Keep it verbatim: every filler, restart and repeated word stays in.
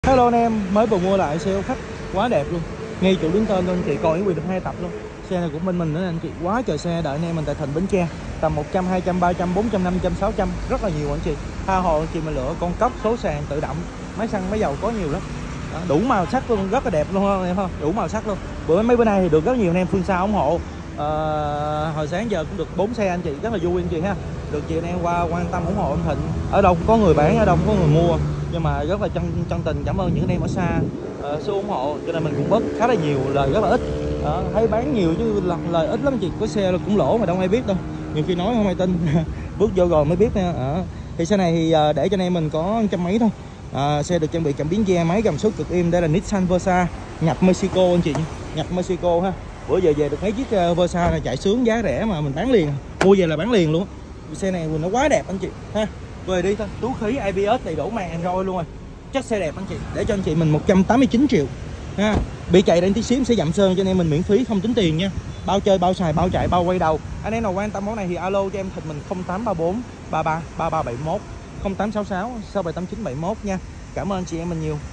Hello anh em, mới vừa mua lại xe ô khách quá đẹp luôn, ngay chỗ đứng tên luôn anh chị, còn ý quyền được hai tập luôn. Xe này của bên mình nữa anh chị, quá trời xe đợi anh em mình tại Thịnh Bến Tre, tầm một trăm, hai trăm, ba trăm, bốn trăm, năm trăm, sáu trăm, rất là nhiều anh chị. Tha hồ anh chị mình lựa con cốc, số sàn, tự động, máy xăng, máy dầu có nhiều lắm. Đó, đủ màu sắc luôn, rất là đẹp luôn không em, không đủ màu sắc luôn. Bữa mấy bữa nay thì được rất nhiều anh em phương xa ủng hộ. À, hồi sáng giờ cũng được bốn xe anh chị, rất là vui anh chị ha. Được chị anh em qua quan tâm ủng hộ anh Thịnh. Ở đâu có người bán, ở đâu có người mua, nhưng mà rất là chân chân tình cảm ơn những anh em ở xa uh, số ủng hộ, cho nên mình cũng bớt khá là nhiều, lời rất là ít. Đó, thấy bán nhiều chứ lời ít lắm chị, có xe cũng lỗ mà đâu ai biết đâu, nhiều khi nói không ai tin. Bước vô rồi mới biết nha. Đó. Thì xe này thì uh, để cho anh em mình có trăm mấy thôi. À, xe được trang bị cảm biến ge, máy gầm sút cực êm. Đây là Nissan Versa nhập Mexico anh chị, nhập Mexico ha. Bữa giờ về được mấy chiếc uh, Versa này chạy sướng, giá rẻ mà mình bán liền, mua về là bán liền luôn. Xe này nó quá đẹp anh chị ha. Về đi thôi, túi khí a bê ét đầy đủ, màn Android luôn rồi, chất xe đẹp anh chị, để cho anh chị mình một trăm tám mươi chín triệu ha. Bị chạy đến tí xíu sẽ dặm sơn cho anh em mình miễn phí, không tính tiền nha, bao chơi bao xài bao chạy bao quay đầu. Anh em nào quan tâm món này thì alo cho em Thịnh mình không tám ba bốn ba ba ba ba bảy mốt, không tám sáu sáu sáu bảy tám chín bảy mốt nha. Cảm ơn chị em mình nhiều.